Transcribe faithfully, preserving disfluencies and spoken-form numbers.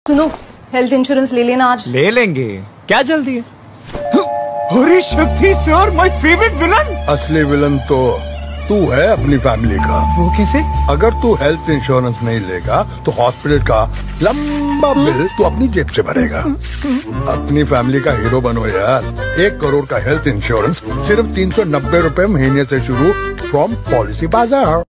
सुनो, health insurance ले लेना आज। ले लेंगे, क्या जल्दी है। अरे Shakti sir, my favourite villain. असली विलन तो तू है अपनी फैमिली का। वो कैसे? अगर तू हेल्थ इंश्योरेंस नहीं लेगा तो हॉस्पिटल का लंबा बिल तू अपनी जेब से भरेगा। अपनी फैमिली का हीरो बनो यार। एक करोड़ का हेल्थ इंश्योरेंस सिर्फ तीन सौ नब्बे रूपए महीने से शुरू फ्रॉम पॉलिसी बाजार।